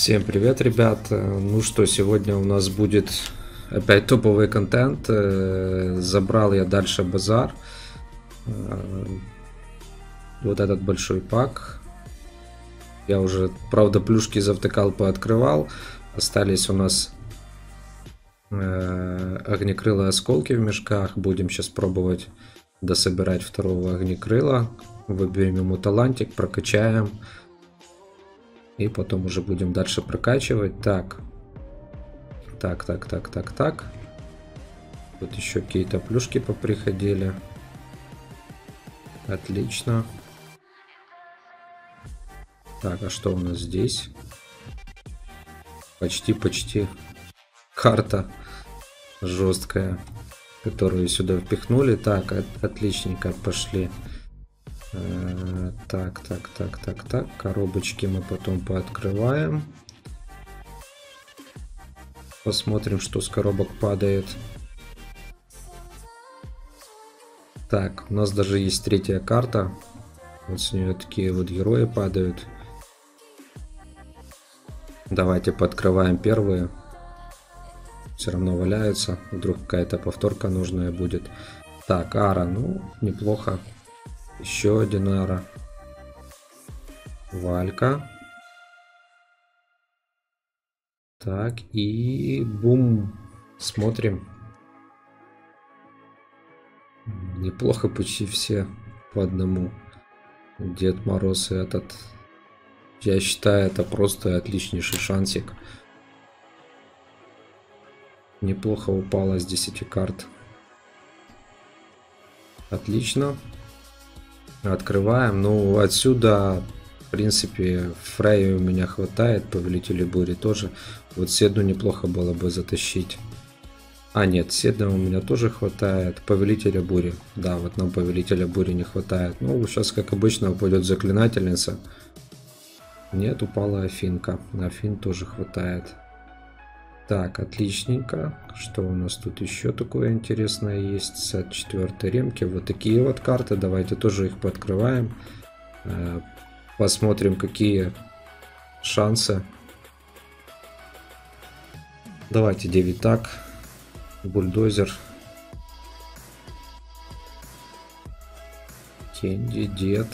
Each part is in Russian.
Всем привет, ребят! Ну что, сегодня у нас будет опять топовый контент. Забрал я дальше базар. Вот этот большой пак. Я уже, правда, плюшки завтыкал, пооткрывал. Остались у нас огнекрылые осколки в мешках. Будем сейчас пробовать дособирать второго огнекрыла. Выберем ему талантик, прокачаем. И потом уже будем дальше прокачивать. Так. Тут еще какие-то плюшки поприходили. Отлично. Так, а что у нас здесь? Почти карта жесткая, которую сюда впихнули. Так, отличненько, пошли. Так. Коробочки мы потом пооткрываем. Посмотрим, что с коробок падает. Так, у нас даже есть третья карта. Вот с нее такие вот герои падают. Давайте пооткрываем первые. Все равно валяются. Вдруг какая-то повторка нужная будет. Так, Ара, ну, неплохо. Еще один Ара. Валька. Так, и бум. Смотрим. Неплохо, почти все по одному. Дед Мороз и этот. Я считаю, это просто отличнейший шансик. Неплохо упало с 10 карт. Отлично. Открываем. Ну, отсюда, в принципе, Фрей у меня хватает. Повелители бури тоже. Вот Седну неплохо было бы затащить. А, нет, Седна у меня тоже хватает. Повелителя бури. Да, вот нам Повелителя бури не хватает. Ну, сейчас, как обычно, упадет Заклинательница. Нет, упала Афинка. Афин тоже хватает. Так, отличненько. Что у нас тут еще такое интересное есть? С 4-й ремки. Вот такие вот карты. Давайте тоже их пооткрываем. Посмотрим, какие шансы. Давайте 9 так. Бульдозер. Кенди, Дед.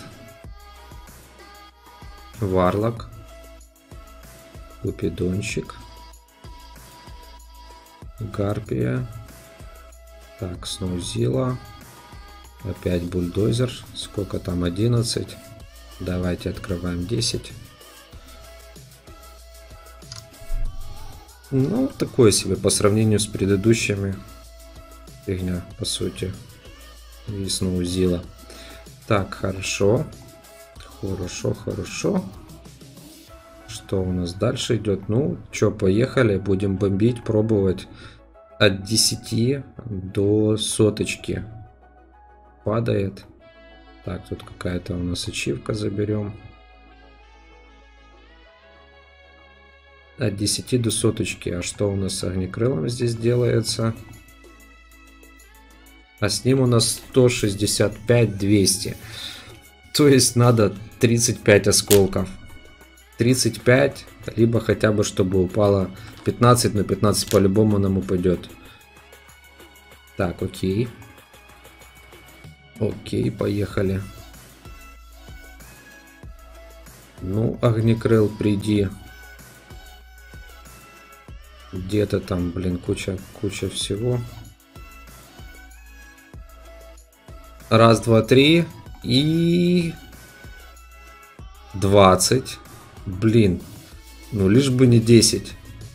Варлок. Купидончик. Гарпия. Так, Сноузила. Опять бульдозер. Сколько там? 11. Давайте открываем 10. Ну, такое себе по сравнению с предыдущими. Фигня, по сути. И Сноузила. Так, хорошо. Хорошо. Что у нас дальше идет? Ну, что, поехали. Будем бомбить, пробовать. От 10 до соточки падает. Так, тут какая-то у нас ачивка, заберем. От 10 до соточки. А что у нас с огнекрылом здесь делается? А с ним у нас 165-200. То есть надо 35 осколков. 35, либо хотя бы чтобы упало 15, но 15 по-любому нам упадет. Так, окей. Окей, поехали. Ну, огнекрыл, приди. Где-то там, блин, куча всего. Раз, два, три. И 20. Блин. Ну, лишь бы не 10.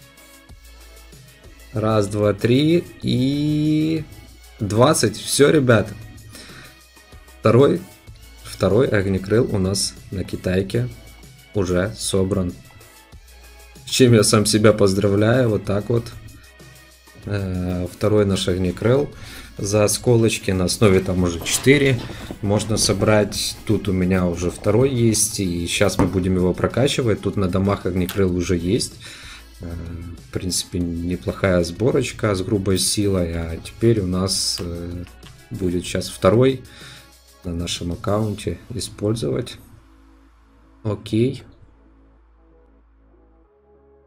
Раз, два, три. И 20. Все, ребята. Второй огнекрыл у нас на китайке уже собран. С чем я сам себя поздравляю. Вот так вот. Второй наш огнекрыл. За осколочки на основе там уже 4 можно собрать. Тут у меня уже второй есть. И сейчас мы будем его прокачивать. Тут на домах огнекрыл уже есть. В принципе, неплохая сборочка с грубой силой. А теперь у нас будет сейчас второй на нашем аккаунте использовать. Окей.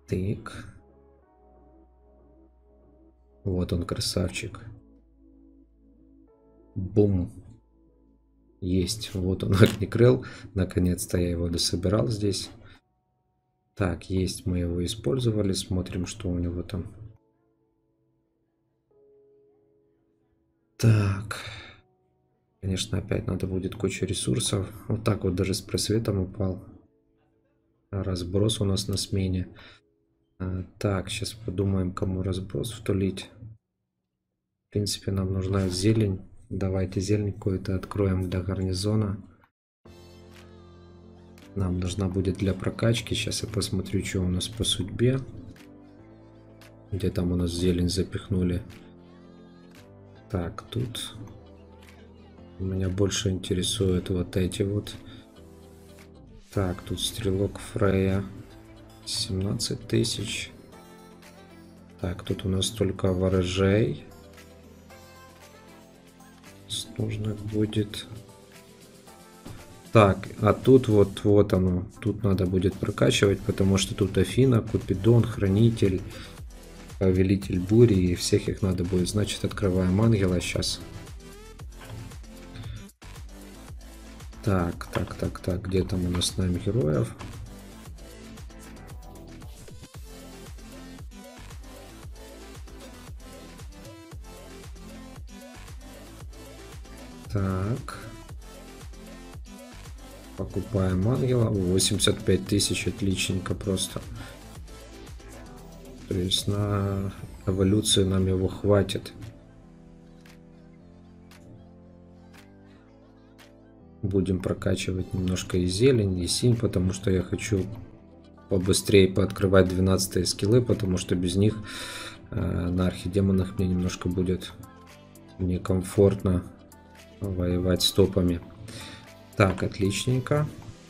Так. Вот он, красавчик. Бум. Есть. Вот он, огнекрыл. Наконец-то я его дособирал здесь. Так, есть, мы его использовали. Смотрим, что у него там. Так. Конечно, опять надо будет кучу ресурсов. Вот так вот даже с просветом упал. Разброс у нас на смене. Так, сейчас подумаем, кому разброс втулить. В принципе, нам нужна зелень. Давайте зелень какую-то откроем для гарнизона. Нам нужна будет для прокачки. Сейчас я посмотрю, что у нас по судьбе. Где там у нас зелень запихнули. Так, тут меня больше интересуют вот эти вот. Так, тут стрелок Фрея. 17 тысяч. Так, тут у нас только ворожей. Нужно будет... Так, а тут вот оно. Тут надо будет прокачивать, потому что тут Афина, Купидон, Хранитель, Повелитель Бури, и всех их надо будет. Значит, открываем ангела сейчас. Так, где там у нас с нами героев? Так. Покупаем ангела. 85 тысяч, отличненько просто. То есть на эволюцию нам его хватит. Будем прокачивать немножко и зелень, и синь, потому что я хочу побыстрее пооткрывать 12 скиллы, потому что без них на архидемонах мне немножко будет некомфортно воевать с топами. Так, отличненько.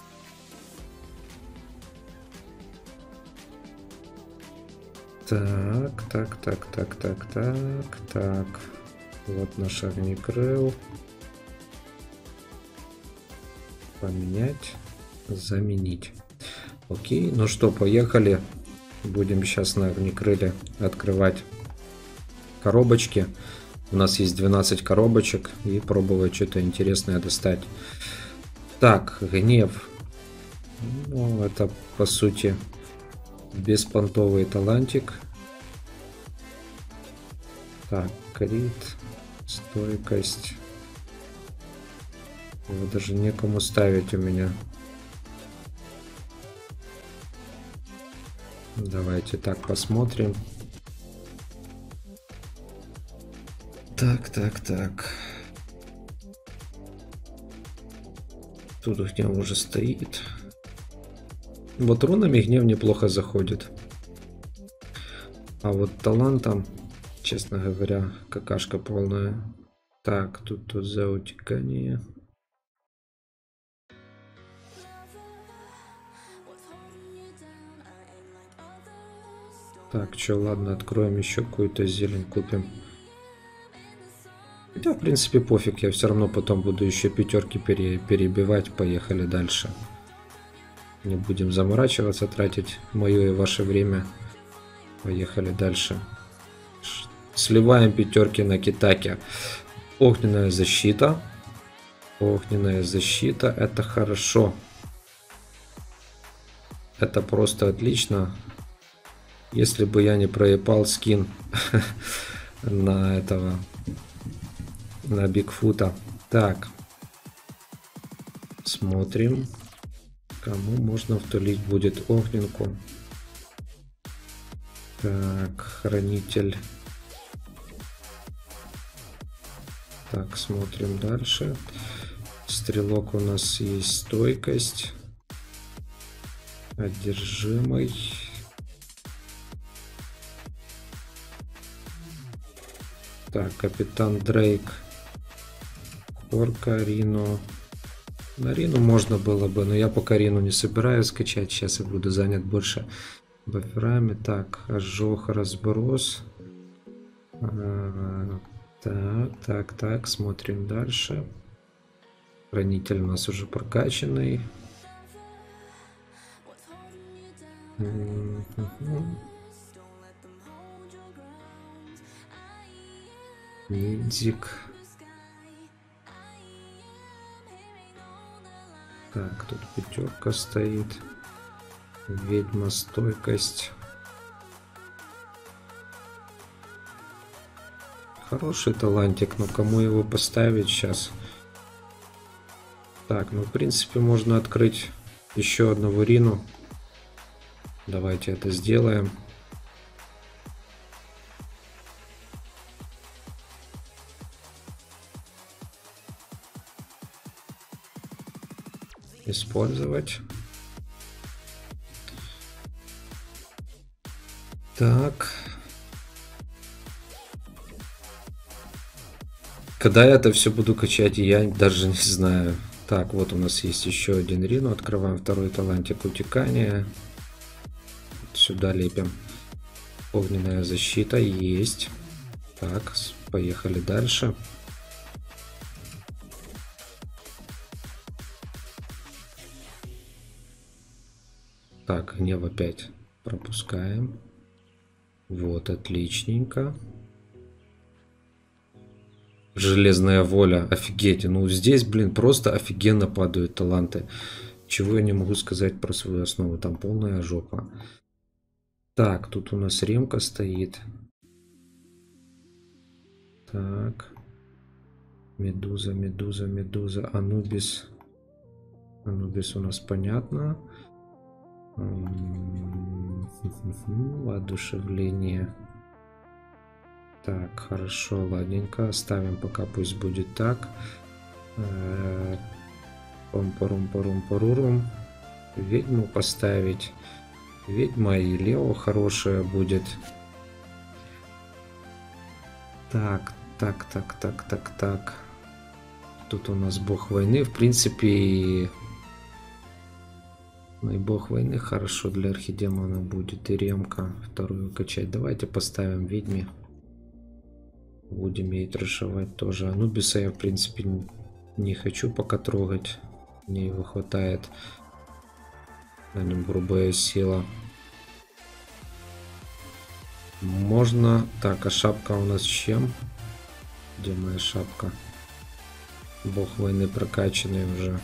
Так. Вот наш огнекрыл. Поменять, заменить. Окей, ну что, поехали. Будем сейчас на огнекрыле открывать коробочки. У нас есть 12 коробочек. И пробовать что-то интересное достать. Так, гнев. Ну, это по сути беспонтовый талантик. Так, крит, стойкость. Его даже некому ставить у меня. Давайте так посмотрим. Так. Тут гнев уже стоит. Вот рунами гнев неплохо заходит. А вот талантом, честно говоря, какашка полная. Так, тут за утекание. Так, что, ладно, откроем еще какую-то зелень, купим. Хотя, в принципе, пофиг, я все равно потом буду еще пятерки перебивать. Поехали дальше. Не будем заморачиваться, тратить мое и ваше время. Поехали дальше. Сливаем пятерки на Китаке. Огненная защита. Огненная защита, это хорошо. Это просто отлично. Если бы я не проебал скин на этого, на Бигфута. Так. Смотрим. Кому можно втулить будет огненку. Так, хранитель. Так, смотрим дальше. Стрелок у нас есть стойкость. Одержимый. Так, капитан Дрейк. Хорка, Рино. На Рину можно было бы, но я пока Рину не собираюсь скачать. Сейчас я буду занят больше баферами. Так, ожог, разброс. Так, смотрим дальше. Хранитель у нас уже прокачанный. Ниндзик. Так, тут пятерка стоит. Ведьма, стойкость. Хороший талантик, но кому его поставить сейчас? Так, ну в принципе можно открыть еще одну Рину. Давайте это сделаем. Использовать. Так. Когда я это все буду качать, я даже не знаю. Так, вот у нас есть еще один Рину. Открываем второй талантик утекания. Сюда лепим. Огненная защита есть. Так, поехали дальше. Так, гнев опять пропускаем. Вот, отличненько. Железная воля, офигеть. Ну здесь, блин, просто офигенно падают таланты. Чего я не могу сказать про свою основу. Там полная жопа. Так, тут у нас ремка стоит. Так. Медуза, медуза, медуза. Анубис. Анубис у нас понятно. Воодушевление. Так, хорошо, ладненько. Оставим пока, пусть будет так. Пам-парум-парум-парурум. Ведьму поставить. Ведьма и Лео хорошая будет. Так, так, так, так, так, так. Тут у нас бог войны. В принципе, ну и бог войны хорошо для архидемона будет. И ремка вторую качать. Давайте поставим ведьме. Будем ей трешовать тоже. Анубиса я, в принципе, не хочу пока трогать. Мне его хватает. На нем грубая сила. Можно... Так, а шапка у нас чем? Где моя шапка? Бог войны прокачанный уже.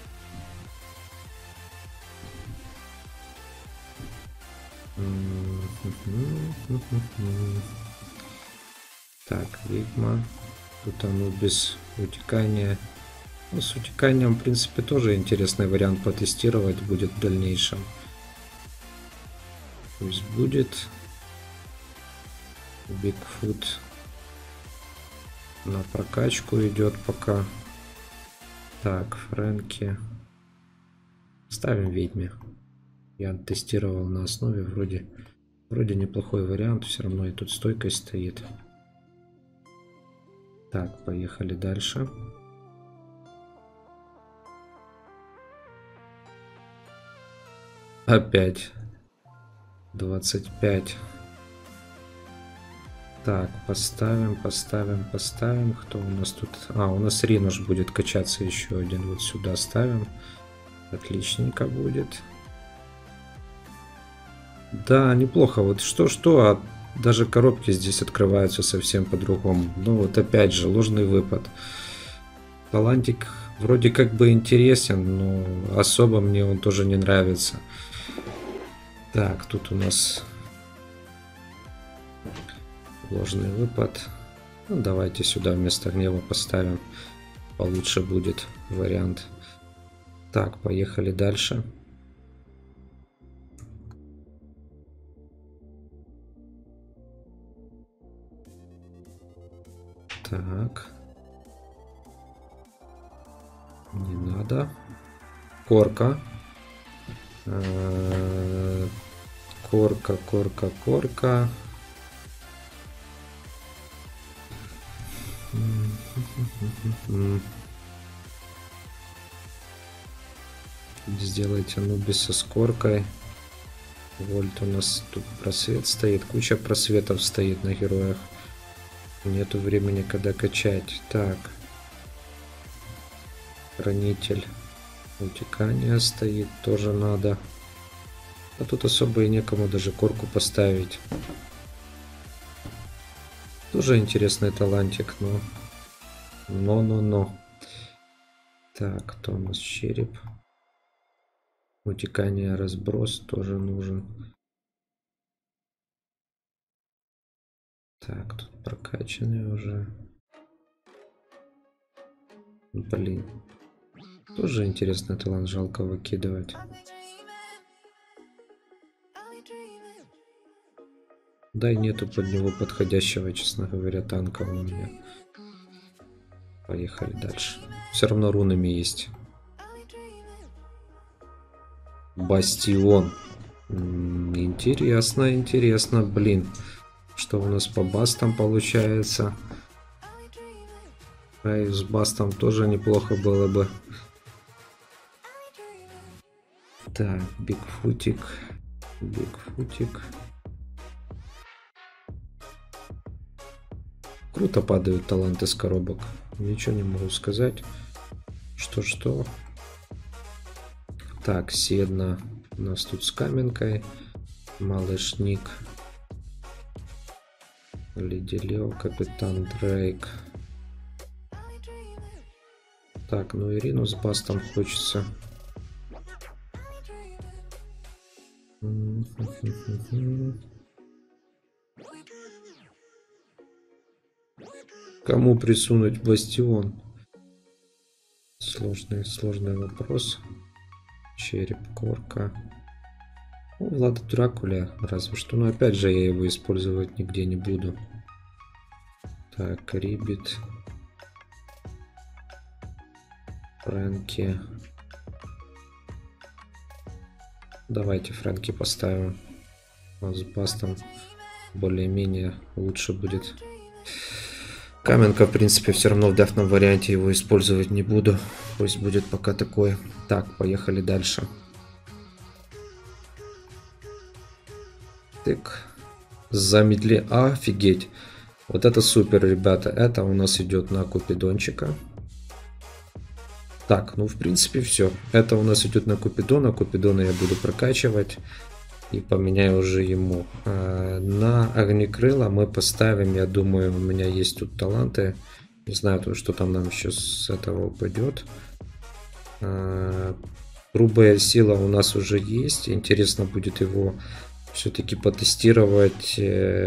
Так, ведьма. Тут Анубис, утекание. Ну, с утеканием, в принципе, тоже интересный вариант потестировать будет в дальнейшем. Пусть будет. Бигфут на прокачку идет пока. Так, Фрэнки. Ставим ведьме. Я тестировал на основе, вроде неплохой вариант, все равно и тут стойкость стоит. Так, поехали дальше. Опять 25. Так, поставим. Кто у нас тут? А, у нас Ринуш будет качаться еще один. Вот сюда ставим. Отличненько будет. Да, неплохо. Вот что-что, а даже коробки здесь открываются совсем по-другому. Ну вот опять же, ложный выпад. Талантик вроде как бы интересен, но особо мне он тоже не нравится. Так, тут у нас ложный выпад. Ну, давайте сюда вместо гнева поставим. Получше будет вариант. Так, поехали дальше. Так. Не надо. Корка. Корка. Сделайте Анубиса с коркой. Вольт у нас тут просвет стоит. Куча просветов стоит на героях. Нету времени, когда качать. Так. Хранитель. Утекание стоит. Тоже надо. А тут особо и некому даже корку поставить. Тоже интересный талантик, но. Так, кто у нас? Череп. Утекание, разброс тоже нужен. Так, тут прокачанный уже. Блин. Тоже интересный талант, жалко выкидывать. Да и нету под него подходящего, честно говоря, танка у меня. Поехали дальше. Все равно рунами есть. Бастион. Интересно, интересно, блин. Что у нас по бастам получается? А и с бастом тоже неплохо было бы. Так, Бигфутик. Бигфутик. Круто падают таланты с коробок. Ничего не могу сказать. Что. Так, Седна. У нас тут с каменкой. Малышник. Леди Лео, Капитан Дрейк. Так, ну Ирину с бастом хочется. Кому присунуть бастион? Сложный вопрос. Череп, корка. Ну, Влада Дракуля, разве что. Но опять же я его использовать нигде не буду. Так, Рибит. Фрэнки. Давайте Фрэнки поставим. С бастом более-менее лучше будет. Каменка, в принципе, все равно в дефном варианте его использовать не буду. Пусть будет пока такой. Так, поехали дальше. Так. Замедли. Офигеть. Вот это супер, ребята. Это у нас идет на Купидончика. Так, ну в принципе все. Это у нас идет на Купидона. Купидона я буду прокачивать. И поменяю уже ему. На Огнекрыла мы поставим, я думаю, у меня есть тут таланты. Не знаю, что там нам еще с этого упадет. Грубая сила у нас уже есть. Интересно будет его все-таки потестировать.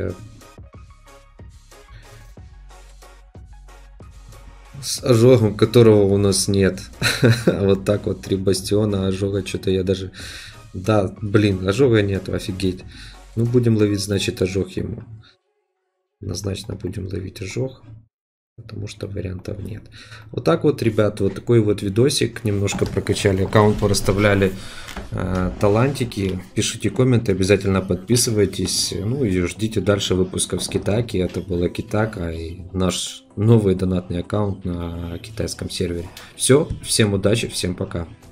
С ожогом, которого у нас нет. Вот так вот 3 бастиона ожога. Что-то я даже... Да, блин, ожога нет, офигеть. Ну, будем ловить, значит, ожог ему. Однозначно будем ловить ожог. Потому что вариантов нет. Вот так вот, ребят, вот такой вот видосик. Немножко прокачали аккаунт, порасставляли талантики. Пишите комменты, обязательно подписывайтесь. Ну и ждите дальше выпусков с Китаки. Это была Китака и наш новый донатный аккаунт на китайском сервере. Все, всем удачи, всем пока.